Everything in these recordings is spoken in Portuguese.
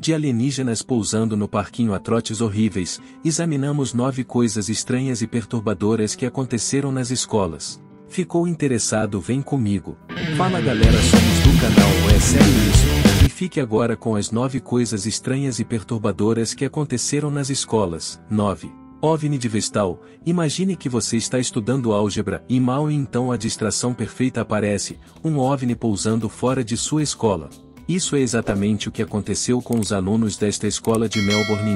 de alienígenas pousando no parquinho a trotes horríveis, examinamos 9 coisas estranhas e perturbadoras que aconteceram nas escolas. Ficou interessado? Vem comigo. Fala galera, somos do canal É Sério Isso, e fique agora com as 9 coisas estranhas e perturbadoras que aconteceram nas escolas. 9. OVNI de Vestal. Imagine que você está estudando álgebra e mal e então a distração perfeita aparece, um OVNI pousando fora de sua escola. Isso é exatamente o que aconteceu com os alunos desta escola de Melbourne em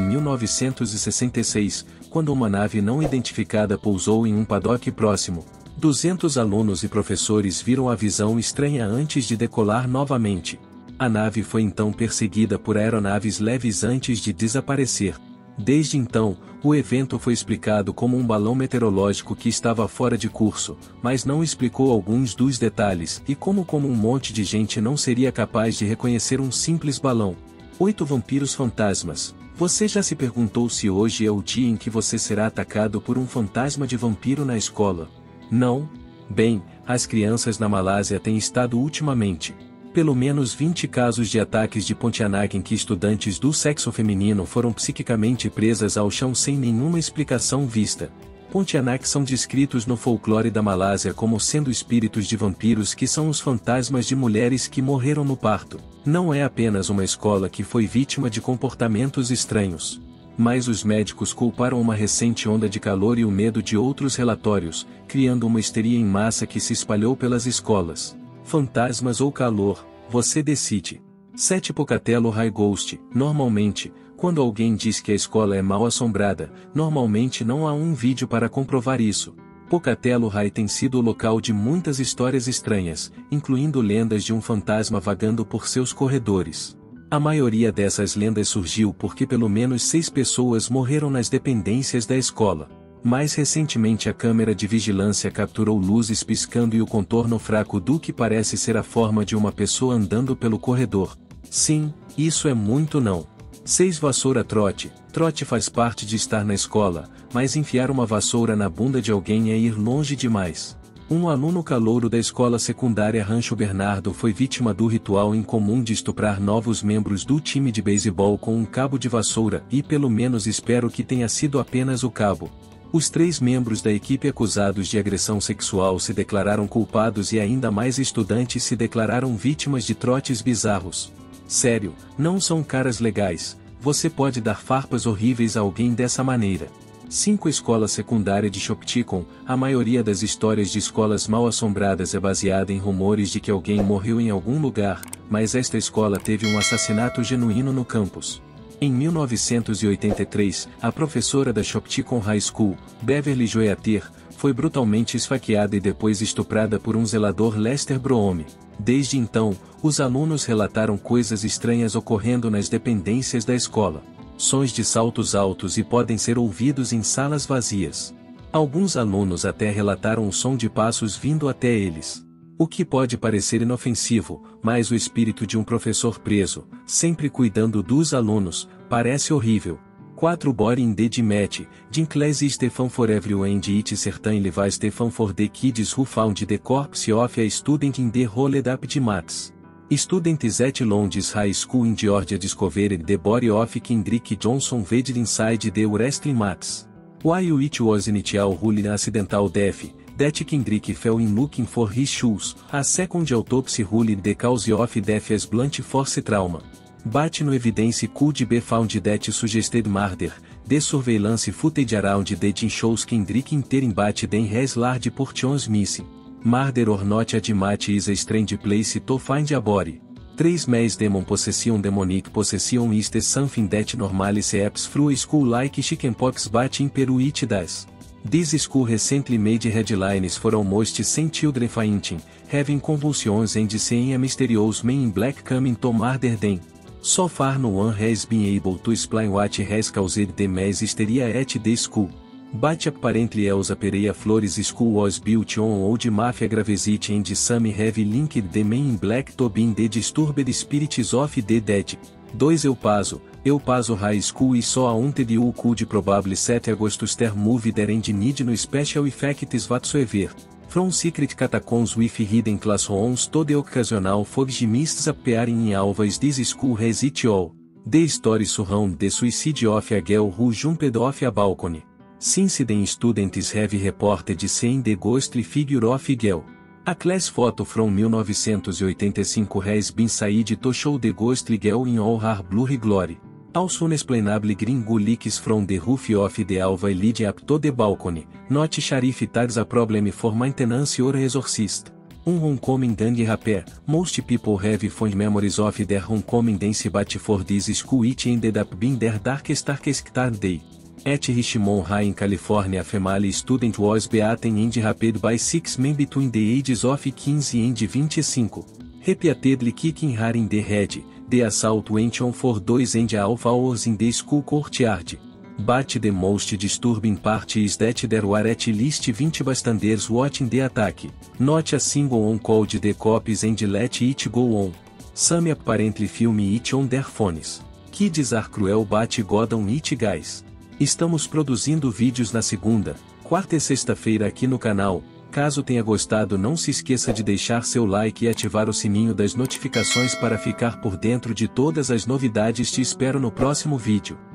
1966, quando uma nave não identificada pousou em um paddock próximo. 200 alunos e professores viram a visão estranha antes de decolar novamente. A nave foi então perseguida por aeronaves leves antes de desaparecer. Desde então, o evento foi explicado como um balão meteorológico que estava fora de curso, mas não explicou alguns dos detalhes e como um monte de gente não seria capaz de reconhecer um simples balão. 8 vampiros fantasmas. Você já se perguntou se hoje é o dia em que você será atacado por um fantasma de vampiro na escola? Não? Bem, as crianças na Malásia têm estado ultimamente. Pelo menos 20 casos de ataques de Pontianak em que estudantes do sexo feminino foram psiquicamente presas ao chão sem nenhuma explicação vista. Pontianak são descritos no folclore da Malásia como sendo espíritos de vampiros que são os fantasmas de mulheres que morreram no parto. Não é apenas uma escola que foi vítima de comportamentos estranhos. Mas os médicos culparam uma recente onda de calor e o medo de outros relatórios, criando uma histeria em massa que se espalhou pelas escolas. Fantasmas ou calor, você decide. 7 Pocatello High Ghost. Normalmente, quando alguém diz que a escola é mal assombrada, normalmente não há um vídeo para comprovar isso. Pocatello High tem sido o local de muitas histórias estranhas, incluindo lendas de um fantasma vagando por seus corredores. A maioria dessas lendas surgiu porque pelo menos 6 pessoas morreram nas dependências da escola. Mais recentemente a câmera de vigilância capturou luzes piscando e o contorno fraco do que parece ser a forma de uma pessoa andando pelo corredor. Sim, isso é muito não. 6 Vassoura trote. Trote faz parte de estar na escola, mas enfiar uma vassoura na bunda de alguém é ir longe demais. Um aluno calouro da escola secundária Rancho Bernardo foi vítima do ritual incomum de estuprar novos membros do time de beisebol com um cabo de vassoura e pelo menos espero que tenha sido apenas o cabo. Os 3 membros da equipe acusados de agressão sexual se declararam culpados e ainda mais estudantes se declararam vítimas de trotes bizarros. Sério, não são caras legais, você pode dar farpas horríveis a alguém dessa maneira. 5 Escola secundária de Shopticon. A maioria das histórias de escolas mal assombradas é baseada em rumores de que alguém morreu em algum lugar, mas esta escola teve um assassinato genuíno no campus. Em 1983, a professora da Shopticon High School, Beverly Joyatir, foi brutalmente esfaqueada e depois estuprada por um zelador Lester Broome. Desde então, os alunos relataram coisas estranhas ocorrendo nas dependências da escola. Sons de saltos altos e podem ser ouvidos em salas vazias. Alguns alunos até relataram o som de passos vindo até eles. O que pode parecer inofensivo, mas o espírito de um professor preso, sempre cuidando dos alunos, parece horrível. 4 Boring the Dimet. Jim Classy Stefan for everyone and it certain levi Stefan for the kids who found the corpse of a student in the rolled up Dimates. Students at Londis High School in Georgia discovered the body of Kendrick Johnson wedged inside the wrestling mats. While it was initial ruled accidental death, that Kendrick fell in looking for his shoes, a second autopsy ruled the cause of death as blunt force trauma. But no evidence could be found that suggested murder. The surveillance footage around the teen shows Kendrick entering but then has large portions missing. Murder or not admit is a strange place to find a body. 3 Mass demon possession demonic possession is the something that normally seeps through a school like chickenpox but in Peru it does. This school recently made headlines for almost 100 children fainting, having convulsions and seeing a mysterious man in black coming to murder them. So far no one has been able to explain what has caused the mass hysteria at the school. But apparently Elsa Pereira Flores School was built on old mafia gravesite and some have linked the men in black to being the disturbed spirits of the dead. 2 El Paso High School is so haunted you could probably set Augustus ter movie there and need no special effects whatsoever. From secret catacombs with hidden classrooms to the occasional fog mists appearing in always this school has it all. The story surround the suicide of a girl who jumped off a balcony. Since then students have reported seeing the ghostly figure of a girl. A class photo from 1985 has been said to show the ghostly girl in all her blurry glory. Also unexplainably green goo leaks from the roof of the alva lead up to the balcony, not sure if that's a problem for maintenance or exorcist. Homecoming dance rapper, most people have fond memories of their homecoming dance but for this school it ended up being their darkest day. At Richmond High in California a female student was beaten and raped by 6 men between the ages of 15 and 25. Repeatedly kicking her in the head, the assault went on for 2.5 hours in the school courtyard. But the most disturbing part is that there were at least 20 bystanders watching the attack. Not a single one called the cops and let it go on. Some apparently film it on their phones. Kids are cruel but God on it guys. Estamos produzindo vídeos na segunda, quarta e sexta-feira aqui no canal. Caso tenha gostado, não se esqueça de deixar seu like e ativar o sininho das notificações para ficar por dentro de todas as novidades. Te espero no próximo vídeo.